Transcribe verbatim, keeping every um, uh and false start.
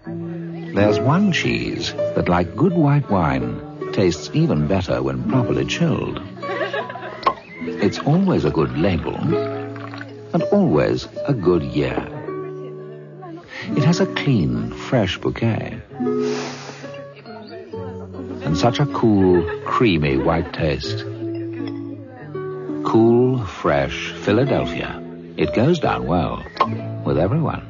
There's one cheese that, like good white wine, tastes even better when properly chilled. It's always a good label, and always a good year. It has a clean, fresh bouquet, and such a cool, creamy white taste. Cool, fresh Philadelphia. It goes down well with everyone.